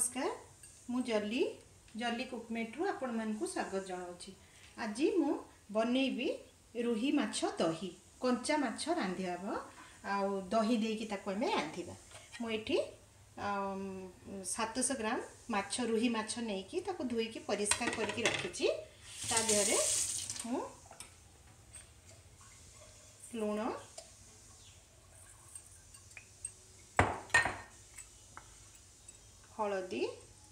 नमस्कार मु जल्ली जल्ली कुकमेट रु आपण मानकु स्वागत जनाउछि। आज मु बनेइबी रुही माछ दही कंचा माछ रांधिबा आ दही देकी ताको हमें रांधिबा। मु एठी 700 ग्राम माछ रुही माछ नेकी ताको धोईकी परिष्कार करके रखिछि। ता देहरे मु लूण हलदी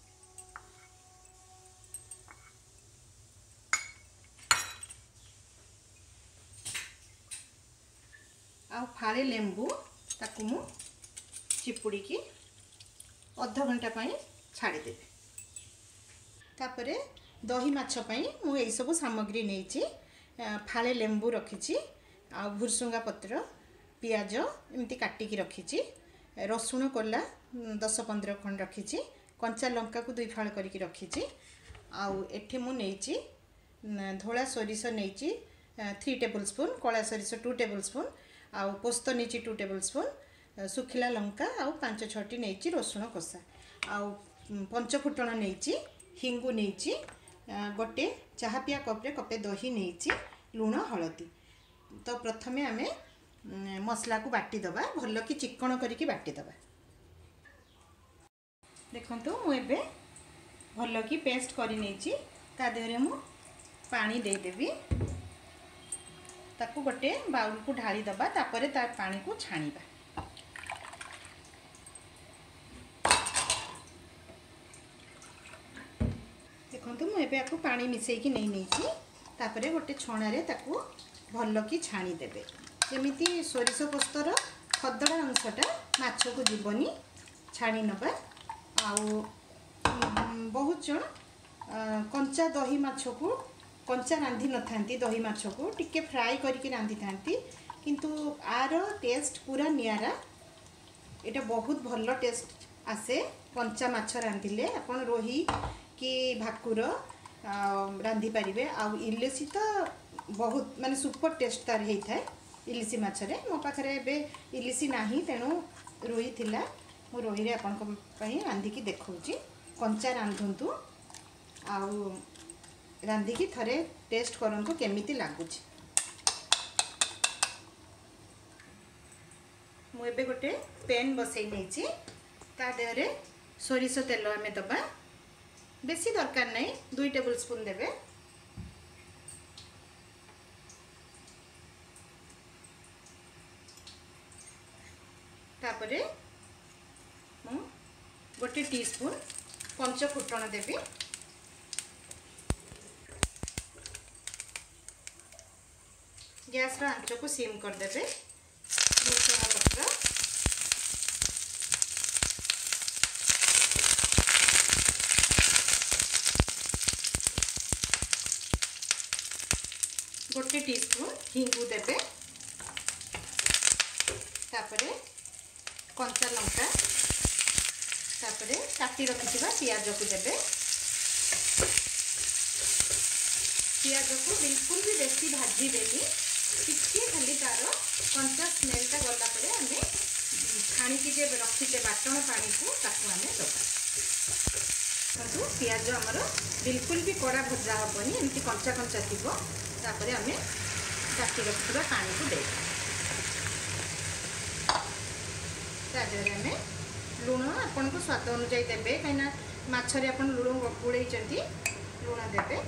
आ फाड़े लेंबू ताकू मु चिपुड़ी की अध घंटा पाई छाड़ी देबे। तापरे दही माछ पाई मु एई सब सामग्री नेछि। फाड़े लेंबू रखिछि आ भुरसुंगा पत्र पियाज एमती काटिकी रखिछि। रसुण कोला 10-15 खंड रखिछि। कंचा लंका को 2 फाड़ करके रखिछि। आउ एठी मु नेछि धोला सोरिष नेछि 3 टेबल स्पून, कला सोरिष 2 टेबल स्पून, आउ पोस्त नेछि 2 टेबल स्पून, सुखिला लंका आउ 5-6टी नेछि रसुण कोसा, आउ पंच फुटण नेछि, हिंगु नेछि, गोटे चाहा पिया कप रे कपे दही नेछि, लूण हलदी। तो प्रथमे आमे मसला को बाटी दबा, भल कि चिकण करके बाटी दबा। देखंतु मु एबे भल कि पेस्ट करि नेछि। ता देहरे मु पानी दे देबी। ताकू गोटे बाउल को ढाली दबा। तापरे ता पानी को छाणीबा। देखंतु मु एबे आकू पानी मिसई कि नै नेछि। तापरे गोटे छणा रे ताकू भल कि छाणी देबे। जेमिति सोरिष पोस्तर खदड़ा अंशटा माछ को जीवनी छाणी नबा। आउ बहुत जन कंचा दही माछ को कंचा रांधि न थांती, दही माछ को टिके फ्राई करके रांधि थांती, किंतु आर टेस्ट पूरा नियारा। एटा बहुत भल टेस्ट आसे कंचा माछ रांधिले। आपण रोही कि भाकुर रांधि पारिबे। आउ इलिसी तो बहुत माने सुपर टेस्ट तार हेई थाए इलिसी माछ रे। मो पाखरे एबे इलिसी नाही, तेणु रोही थिला। मो रोही रे आपन को पई रांधि की देखौची। कंचा रांधंतु आउ रांधि की थरे टेस्ट करंतु केमिति लागुची। मु एबे गोटे पैन बसई नेची। ता देहरे सोरिष तेल आमे दबा। बेसी दरकार नै, 2 टेबल स्पून देबे। तापरे मु गोटे टीस्पून पंच फुटण देबी। गैस आंच को सीम कर देबे। भुरसुंगा पत्र, गोटे टीस्पून हिंगू देबे। तापरे कंचा लंका, तापरे काटी रखिथिबा पियाज को देबे। पियाज को बिल्कुल भी बेसी भाजी देनी, टिके खाली तार कंचा स्मेलटा गला परे आमे छाणी की जे रखिते बाटण पानी को ताको आमे दबा। तो पियाज हमर बिल्कुल भी कड़ा भजा हबनी, एमती कंचा कंचा थिबो। तापरे आमे काटी रखिथिबा पानी को दे। ताजरे आमे लूण आपन को स्वाद अनुसार देबे। कहिना माछरे आपन लूण गुळैचंती, लूण देबे।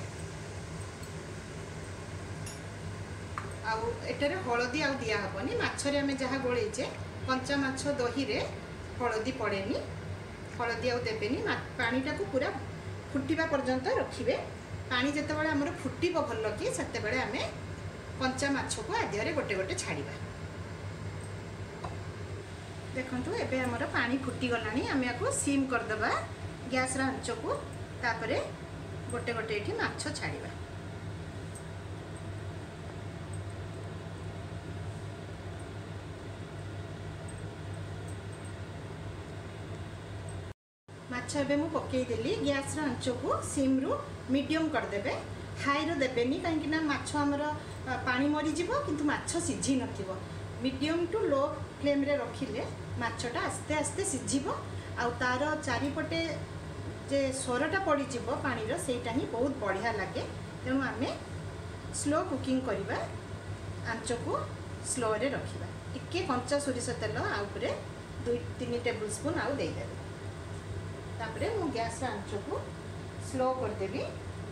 आउ एटारे हलदी आउ दिया हबनी। माछरे आमे जहा गोळैचे कंचा माछ दही रे हलदी पड़ेनी, हलदी आउ देबेनी। पानीटा को पूरा फुटिबा पर्यंत रखिबे। पानी जते बेले हमर फुटिबो भल कि सेते बेले आमे कंचा माछ को आदिरे गोटे गोटे छाड़ीबा। देखंतु एबे हमर पानी फुटी गलानी। आमे आको सीम कर दबा गैस रा आंच को। तापरे गोटे गोटे एठी माछ छाड़ीबा। माछ एबे मु पकई देली। गैस रा आंच को सीम रु मीडियम कर देबे। हाई रो देबेनी, काहेकि ना माछ हमर पानी मरि जिवो किंतु माछ सिझी नथिवो। मीडियम टू लो फ्लेम रे रखिले माछटा आस्ते आस्ते सिझिबो। आ तार चारिपटे जे स्वरटा पड़ी जीवो पानी रो सेटा ही बहुत बढ़िया लगे। तेणु आमे स्लो कुकिंग करवा, आंच को स्लो रे रखिबा। टिके कंचा सोरिष तेल आउपरे 2-3 टेबल स्पून आउ दे देबे। तापरे मु गैस आंच को स्लो कर देबी।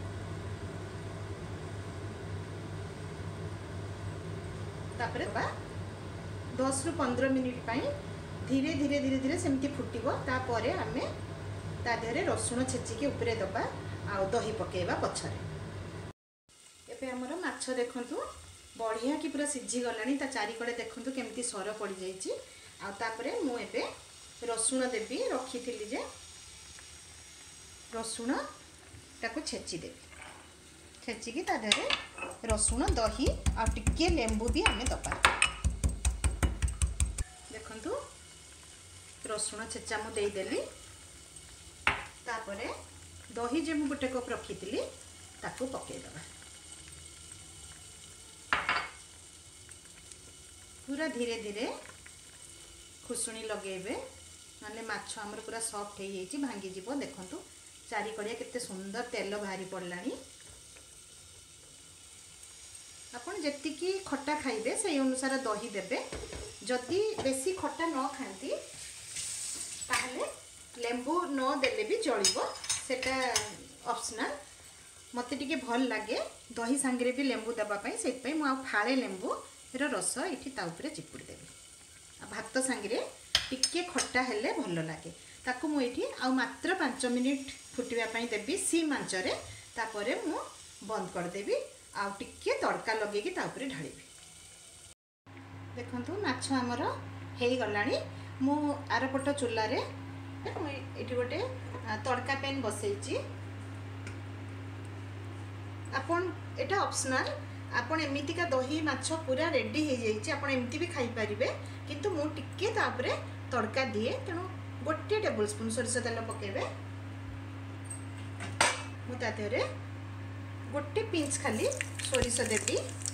तापरे 10 रु 15 मिनिट पाई धीरे धीरे धीरे धीरे सेमती फुटिबो। तापरे आमे ता देहरे रसुण छेचिके उपरे दबा आ दही पकेबा पछरे। एबे हमर माछ देखंतु बढ़िया कि पूरा सिझी गलानी। ता चारि कड़े देखंतु केमती सर पड़ी जाईची। आ तापरे मु एबे रसुण देबी, रखिथिली जे रसुण ताको छेची देबी। छेचिकी ता देहरे रसुण दही आ टिके लेंबू भी आमे दबा। देखंतु रसुण छेचा मु देई देली। तापरे दही जे मु गोटे कप रखिथिली ताको पकेई दबा। पूरा धीरे धीरे खुसुणी लगेबे, माने माछ हमर पूरा सॉफ्ट हो जाइए, भांगी जीवो। देखंतु चारि कड़िया केते सुंदर तेल बाहरी पड़लानी। आपण जेतिकी खट्टा खाइबे से अनुसार दही देबे। जदि बेसी खट्टा न खाती ताहले लेंबू न देले भी चलिबो, सेटा ऑप्शनल। मते टिके भल लागे दही सांगरे भी लेंबू देबा पई, सेत पई मु आ फाळे लेंबू रो रस इठी ता ऊपर चिपुड़ी देबी। आ भात सांगरे टिके खट्टा हेले भल लागे। ताकू मु इठी आ मात्र 5 मिनिट फुटिबा पई देबी सीम आंच रे। तापरे मु बंद कर देबी आ टिके तड़का लगे कि ता ऊपर ढाळीबी। देखंतु माछ हमर हेई गलानी। मु आरपट चुल्ला रे एठी गोटे तड़का पैन बसैची। आपण एटा ऑप्शनल, आपण एमिति का दही माछ पूरा रेडी हो जाइए, आपण एमती भी खाई परिबे। किंतु मु टिके तापरे तड़का दिए, तेणु गोटे टेबल स्पून सोरिष तेल पकेबे। मु ता देहरे गोटे पिंच खाली सोरिष देबी,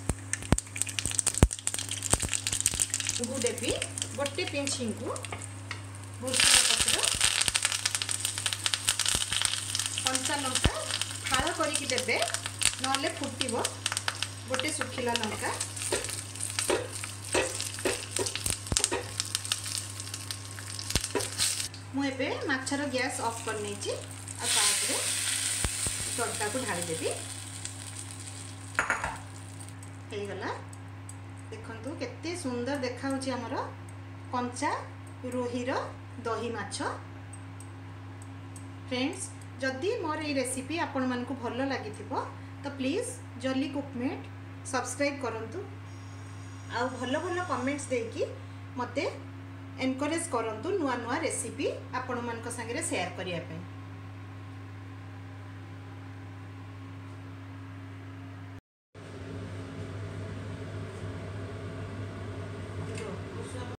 हिंगु देबी गोटे पिंच हिंगु, भुसुंगा पत्र, कंचा लंका फाड़ करिकी देबे नले फुटिबो। गोटे सुखिला लंका, मु एबे माछर गैस ऑफ कर नेची। आ तापरे तड़का को ढाली देबी। हे गला। देखंतु केते सुंदर देखा होची हमर कंचा रोहीर दही माछ। फ्रेंड्स, जदि मोर ये रेसिपी आपण मानकु भल लागिथिबो तो प्लीज जल्दी कुकमेट सब्सक्राइब करंतु। आ भल भल कमेंट्स देकी मते एनकरेज करंतु नुआ नुआ रेसिपी आपण मानक संगे शेयर करिया पे।